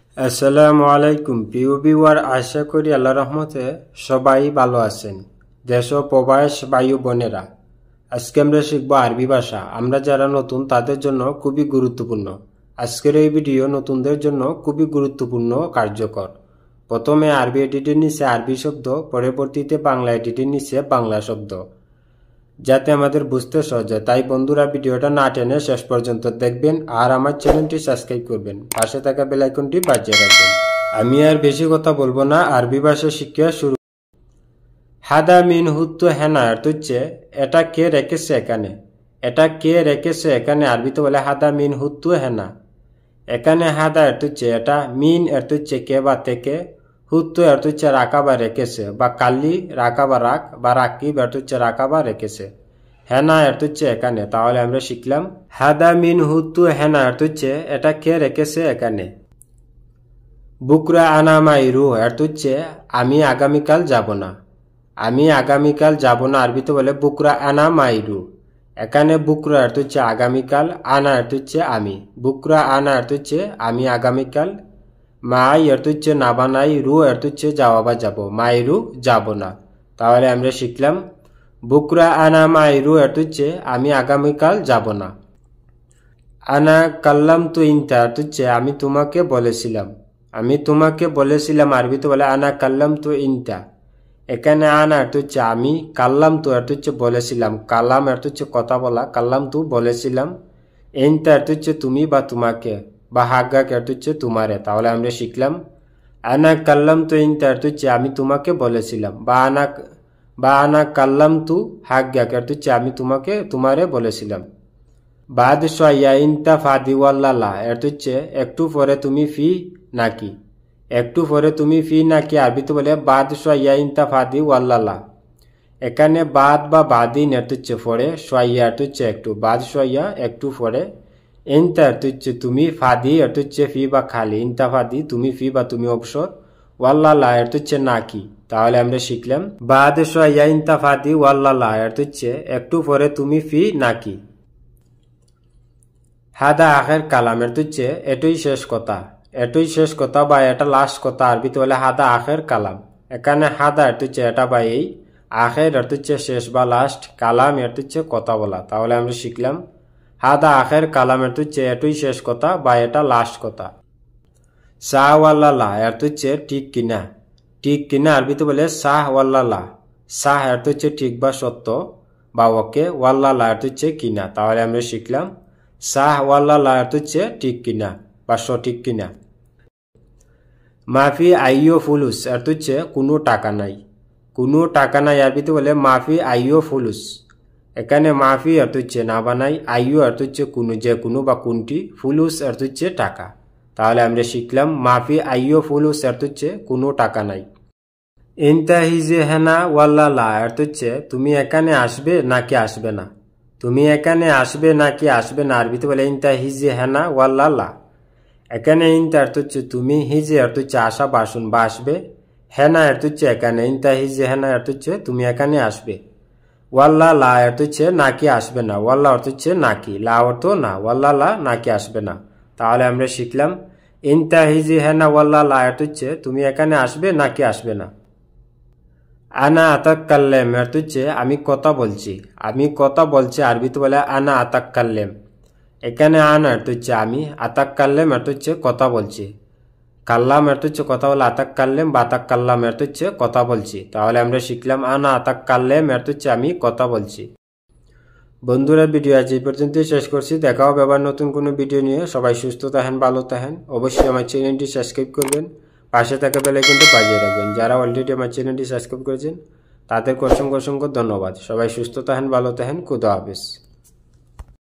আসসালামু আলাইকুম প্রিয় ভিউয়ার, আশা করি আল্লাহ রহমতে সবাই ভালো আছেন। দেশ ও প্রবাস বায়ু বোনেরা, আজকে আমরা শিখবো আরবি ভাষা। আমরা যারা নতুন তাদের জন্য খুবই গুরুত্বপূর্ণ। আজকের এই ভিডিও নতুনদের জন্য খুবই গুরুত্বপূর্ণ কার্যকর। প্রথমে আরবি এডিটের নিচে আরবি শব্দ, পরবর্তীতে বাংলা এডিটের নিচে বাংলা শব্দ, যাতে আমাদের বুঝতে সহজ হয়। তাই বন্ধুরা, ভিডিওটা না টেনে শেষ পর্যন্ত দেখবেন আর আমার চ্যানেলটি সাবস্ক্রাইব করবেন, পাশে থাকা বেল আইকনটি বাজিয়ে রাখবেন। আমি আর বেশি কথা বলবো না, আরবি ভাষা শিক্ষা শুরু। হাদা মিন হুত্তু হেনা অর্থ হচ্ছে এটা কে রেখেছে এখানে। এটা কে রেখেছে এখানে আরবিতে বলে হাদা মিন হুত্তু হেনা। এখানে হাদা অর্থ হচ্ছে এটা, মিন অর্থ হচ্ছে কে বা থেকে, হুত্তু অর্থ হচ্ছে রাখা বা রেখেছে, বা কালি রাখা বা রাখ, বা রাকিব অর্থ হচ্ছে রাখা বা রেখেছে। হেনা অর্থ হচ্ছে এখানে। তাহলে আমরা শিখলাম হাদা মিন হুত্তু হেনা অর্থ হচ্ছে এটা কে রেখেছে এখানে। বুকরা আনা মাইরু অর্থ হচ্ছে আমি আগামীকাল যাব না। আমি আগামীকাল যাব না আরবিতে বলে বুকরা আনা মাইরু। এখানে বুকরা অর্থ হচ্ছে আগামীকাল, আনা অর্থ হচ্ছে আমি। বুকরা আনা অর্থ হচ্ছে আমি আগামীকাল, মাই অর্থ হচ্ছে না বানাই, রু অর্থ হচ্ছে যাওয়া বা যাব, মাইরু যাব না। তাহলে আমরা শিখলাম বুকরা আনা মাইরু অর্থ হচ্ছে আমি আগামীকাল যাব না। আনা কাল্লাম তু ইনতা অর্থ হচ্ছে আমি তোমাকে বলেছিলাম। আমি তোমাকে বলেছিলাম আরবিতে বলে আনা কাল্লাম তু ইনতা। এখানে আনা অর্থ হচ্ছে আমি, কাল্লাম তু অর্থ হচ্ছে বলেছিলাম, কালাম অর্থ হচ্ছে কথা বলা, কাল্লাম তু বলেছিলাম, ইনতা অর্থ হচ্ছে তুমি বা তোমাকে, বা হাগ্গা অর্থ হচ্ছে তোমারে। তাহলে আমরা শিখলাম আনা কাল্লাম তু ইনতা অর্থ হচ্ছে আমি তোমাকে বলেছিলাম, বা আনা কাল্লাম তু হাগ্গা অর্থ হচ্ছে আমি তোমাকে তোমারে বলেছিলাম। বাদ শয়া ইনতা ফাদি ওয়াল্লালা অর্থ হচ্ছে একটু পরে তুমি ফি নাকি। একটু পরে তুমি ফি নাকি আরবিতে বলে বাদ শয়া ইনতা ফাদি ওয়াল্লালা। এখানে বাদ বা বাদিন অর্থ হচ্ছে পরে, শয়া অর্থ হচ্ছে একটু, বাদ শয়া একটু পরে, ইনতা অর্থ হচ্ছে তুমি, ফাদি অর্থ হচ্ছে ফি বা খালি, ইনতা ফাদি তুমি ফি বা তুমি অবসর, ওয়াল্লালা অর্থ হচ্ছে নাকি। তাহলে আমরা শিখলাম বাদ শয়া ইনতা ফাদি ওয়াল্লালা অর্থ হচ্ছে একটু পরে তুমি ফি নাকি। হাদা আখের কালাম অর্থ হচ্ছে এটাই শেষ কথা। এটাই শেষ কথা বা এটা লাস্ট কথা আরবিতে বলে হাদা আখের কালাম। এখানে হাদা অর্থ হচ্ছে এটা বা এই, আখের অর্থ হচ্ছে শেষ বা লাস্ট, কালাম অর্থ হচ্ছে কথা বলা। তাহলে আমরা শিখলাম হাদা আখের কালাম অর্থ হচ্ছে এটাই শেষ কথা বা এটা লাস্ট কথা। শাহ ওয়াল্লাহ অর্থ হচ্ছে ঠিক কিনা। ঠিক কিনা আরবিতে বলে শাহ ওয়াল্লাহ। শাহ অর্থ হচ্ছে ঠিক বা সত্য বা ওকে, ওয়াল্লাহ অর্থ হচ্ছে কিনা। তাহলে আমরা শিখলাম শাহ ওয়াল্লাহ অর্থ হচ্ছে ঠিক কিনা বা সঠিক কিনা। মাফি আইও ফুলুস অর্থ হচ্ছে কোনো টাকা নাই। কোনো টাকা নাই আরবিতে বলে মাফি আইও ফুলুস। এখানে মাফি অর্থ হচ্ছে না বানাই, আইও অর্থ হচ্ছে কোনো, যে কোনো বা কোনটি, ফুলুস অর্থ হচ্ছে টাকা। তাহলে আমরা শিখলাম মাফি আইও ফুলুস অর্থ হচ্ছে কোনো টাকা নাই। ইনতাহিজে হেনা ওয়াল্লাহ অর্থ হচ্ছে তুমি এখানে আসবে নাকি আসবে না। তুমি এখানে আসবে নাকি আসবে না আরবিতে বলে ইনতাহিজে হেনা ওয়াল্লাহ। এখানে ইনতা অর্থ হচ্ছে তুমি, হিজে অর্থ হচ্ছে আসা বা আসুন বা আসবে, হেনা অর্থ হচ্ছে এখানে, ইনতাহিজে হেনা অর্থ হচ্ছে তুমি এখানে আসবে, ওয়াল্লাহ অর্থ হচ্ছে নাকি আসবে না। ওয়াল্লাহ অর্থ হচ্ছে নাকি, লা অর্থ না, ওয়াল্লাহ নাকি আসবে না। তাহলে আমরা শিখলাম ইনতাহিজে হেনা ওয়াল্লাহ অর্থ হচ্ছে তুমি এখানে আসবে নাকি আসবে না। আনা আতাক্কাল্লেম অর্থ হচ্ছে আমি কথা বলছি। আমি কথা বলছি আরবিতে বলে আনা আতাক্কাল্লেম। এখানে আনা অর্থ হচ্ছে আমি, আতাক্কাল্লেম অর্থ হচ্ছে কথা বলছি, কাল্লাম অর্থ হচ্ছে কথা বলা, আতাক্কাল্লেম বা আতাক্কাল্লাম অর্থ হচ্ছে কথা বলছি। তাহলে আমরা শিখলাম আনা আতাক্কাল্লেম অর্থ হচ্ছে আমি কথা বলছি। বন্ধুরা, ভিডিও আজ এই পর্যন্তই শেষ করছি। দেখা হবে আবার নতুন কোনো ভিডিও নিয়ে। সবাই সুস্থ থাকেন, ভালো থাকেন। অবশ্যই আমার চ্যানেলটি সাবস্ক্রাইব করবেন, পাশে থাকা বেল আইকনটি বাজিয়ে রাখবেন। যারা অলরেডি আমার চ্যানেলটি সাবস্ক্রাইব করেছেন তাদেরকে অসংখ্য অসংখ্য ধন্যবাদ। সবাই সুস্থ থাকেন, ভালো থাকেন। খুদা হাফেজ।